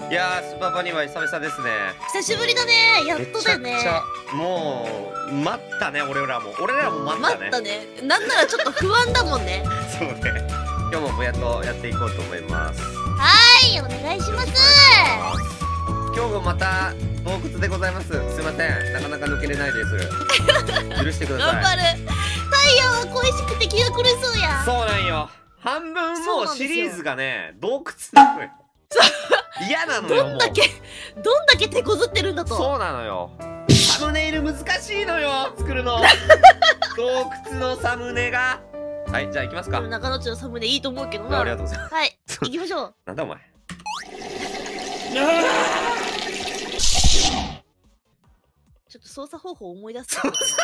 いやー、スーパーバニーは久々ですね。 久しぶりだね。やっとだよね。 めちゃくちゃもう待ったね。俺らも待ったね。 待ったね。なんならちょっと不安だもんね。 そうね。今日もぼやっとやっていこうと思います。 はーい、お願いします。 今日もまた洞窟でございます。すいません、なかなか抜けれないです。許してください。 頑張る。太陽は恋しくて気が狂いそうや。 そうなんよ。半分もうシリーズがね、洞窟なのよ。嫌なのよ。 どんだけ手こずってるんだと。 そうなのよ。サムネイル難しいのよ、作るの。洞窟のサムネが。はい、じゃあ行きますか。 中野地のサムネいいと思うけどな。 ありがとうございます。 はい、行きましょう。 なんだお前。 ちょっと操作方法思い出す。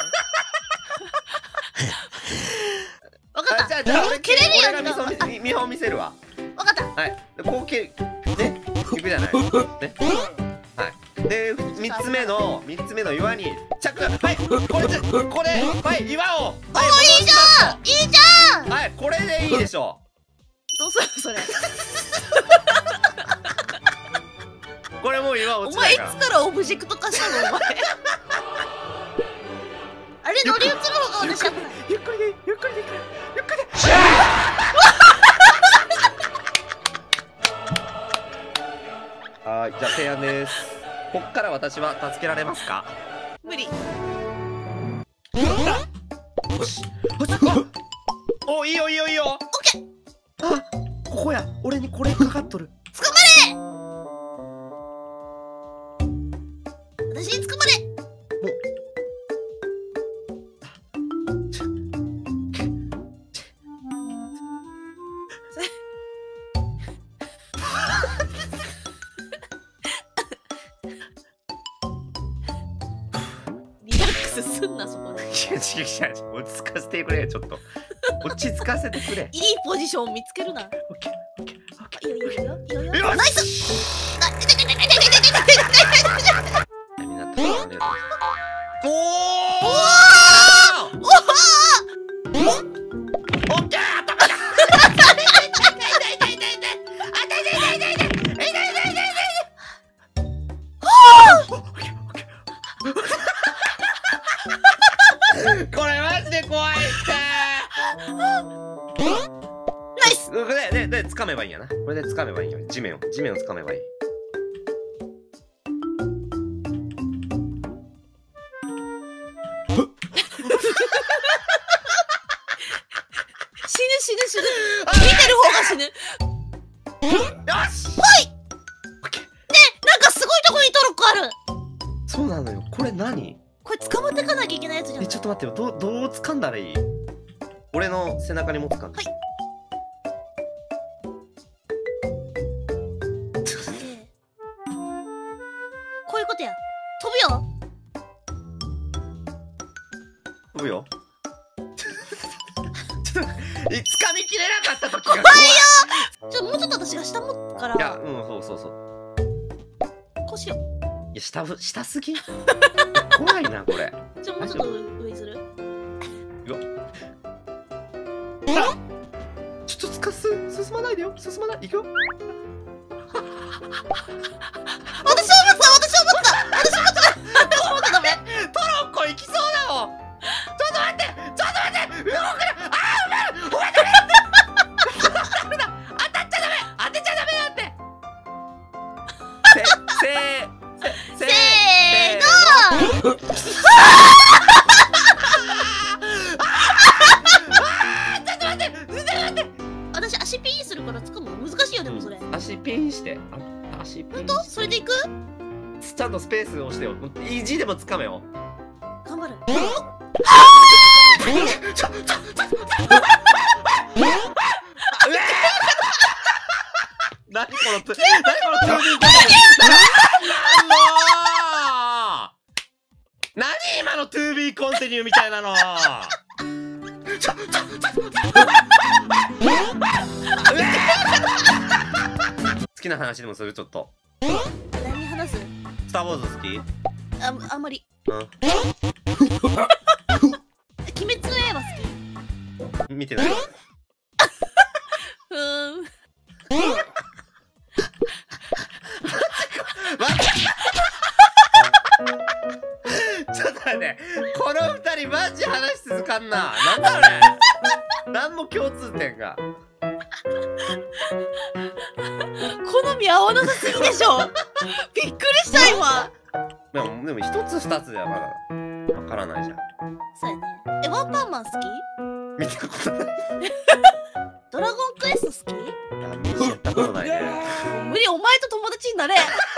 わかった。 じゃあ俺蹴れるようにな。 見本見せるわ。 わかった。 はい。こう蹴るね、行くじゃない。ね。はい。で三つ目の岩に着。はい。これはい岩を。はい。 いいじゃん。いいじゃん。 はい。これでいいでしょう。 どうするそれ。 これもう岩落お前いちないから。 つからオブジェクト化したのお前。あれ乗り移る方が私はゆっくりでゆっくりでゆっくりで。はい、じゃあ提案です。こっから私は助けられますか？ 無理。 よし。お、いいよいいよいいよ。オッケー。あ、ここや。俺にこれかかっとる。 捕まれ。私に捕まれ。リラックスすんなそこで。 いや違う、落ち着かせてくれよ、ちょっと。落ち着かせてくれ。 いいポジション見つけるな。 オッケーオッケーオッケいいよいいよいいよいいよいいよ。 ー。よナイス。 し。みんな助けられる。おお。オッケー。これマジで怖いって。 ナイス。 で掴めばいいんやな。これで掴めばいいんや。地面を掴めばいい。 死ぬ。見てる方が死ぬ。 よし。 はい。なんかすごいとこにトロッコある。 そうなのよ。これ何？ これ捕まってかなきゃいけないやつじゃん。 ちょっと待ってよ。どう掴んだらいい？俺の背中に持つか。はい。 こういうことや。飛ぶよ。 飛ぶよ。ちょっと掴みきれなかった時が怖い。 もうちょっと私が下持つから。 いや、そう。 こうしよう。 いや、下すぎ。怖いなこれ。 もうちょっと上にする。 よ。ちょっと進まないでよ。進まない。行くよ。 私を持ったダメ。 トロッコ行きそうだもん。ちょっと待って動くな。お前ダメだ。当たっちゃダメだって。せーの。ちょっと待って。 私足ピンするから掴むの難しいよ。でもそれ足ピンして。足ピン。 それでいく？ ちゃんとスペースを押してよ。意地でも掴めよ。 頑張る。 何この2B何今の 2B コンティニューみたいなの。好きな話でもする。ちょっと何話す？ スター・ウォーズ好き？ あんまり。 うん。 鬼滅の刃好き？ 見てない。 続かんな。なんだあれ。なんも共通点が。 好み合わなさすぎでしょ。びっくりした今。 でも一つ二つではまだわからないじゃん。 そうやね。ワンパンマン好き？ 見たことない。 ドラゴンクエスト好き？ 見たことないね。 無理、お前と友達になれ。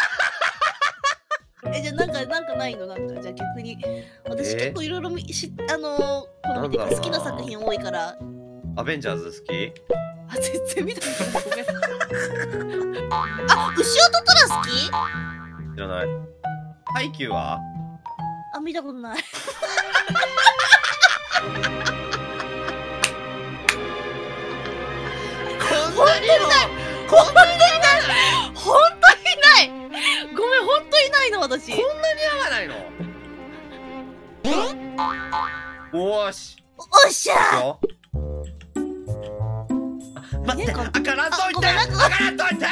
じゃあなんかないの？なんかじゃあ逆に私結構いろいろ好きな作品多いから。 アベンジャーズ好き？ あ、全然見たことない。あ、牛尾トトラ好き？ 知らない。ハイキューは？ あ、見たことない。 こんなにない。 本当にない。ごめん、本当にないの私。 こんなに合わないの？おーし。 おっしゃー。 待って、開からんといて。開からんといて。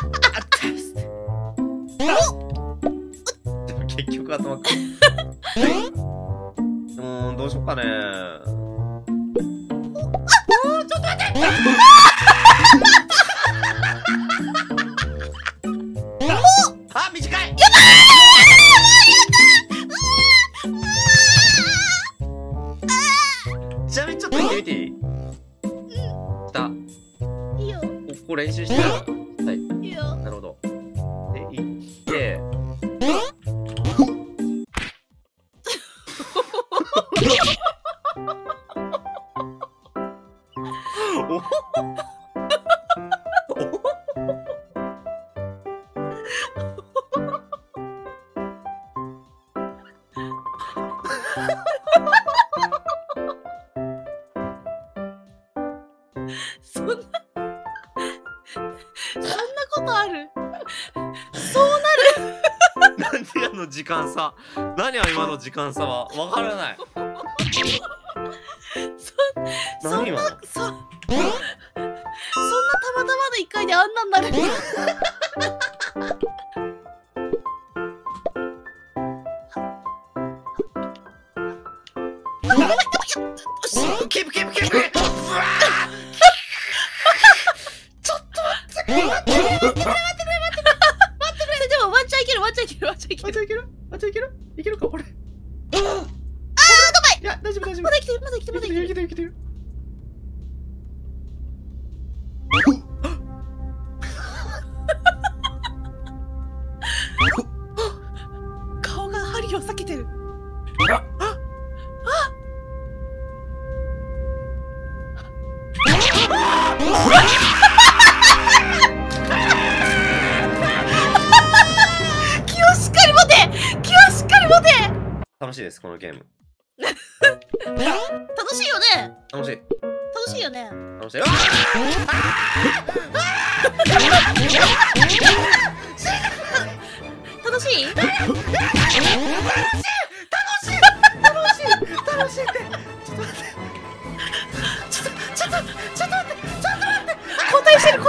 でも結局頭か。どうしようかね。ちょっと待って。あ、短い。やばい。ちなみにちょっと言ってみていい？来た。 いいよ。 ここ練習してる。はい。 いいよ。 なるほど。で、行って。 そんなことある？そうなる。 何あの時間差。何あ今の時間差は。わからない。何今の？ そんなたまたまの一回であんなんなる。 キープ。うわー。ちょっと待ってくれ。待ってくれ。 でもワンチャンいける。 いけるかこれ。 あー、ごめん。 いや、大丈夫。 まだ生きてる。顔が針を避けてる。気をしっかり持て。 楽しいです、このゲーム。 楽しいよね。 楽しい。ってちょっと待って交代してる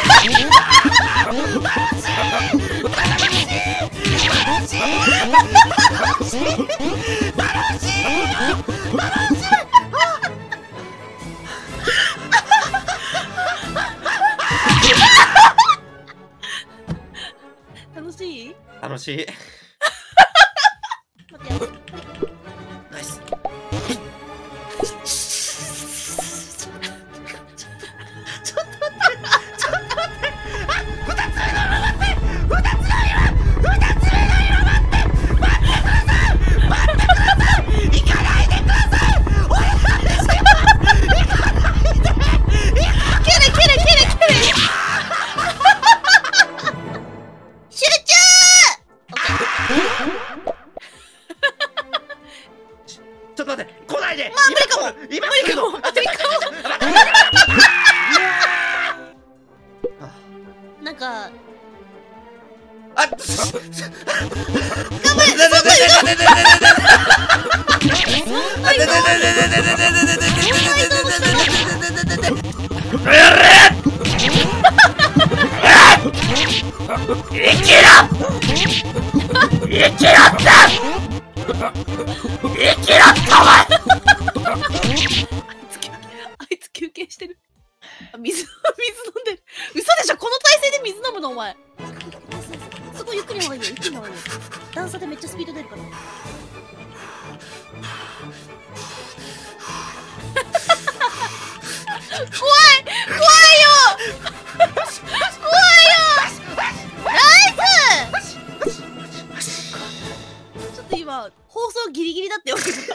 楽しい。 待ってよ。 ナイス。ちょっと待って、来ないで。 まあ無理かも。 今来るの。 なんか。 あ、 頑張れ。 言してる。あ、水飲んでる。嘘でしょ、この体勢で水飲むのお前。すごいゆっくりの方がいいよ、ゆっくりの方がいいよ。段差でめっちゃスピード出るから。怖いよ。ナイス。ちょっと今放送ギリギリだってわけだ。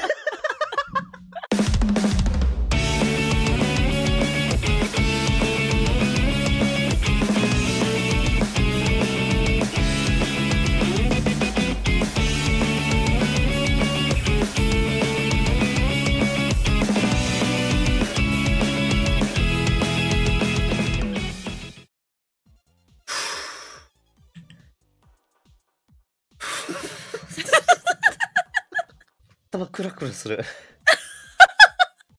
頭クラクラする。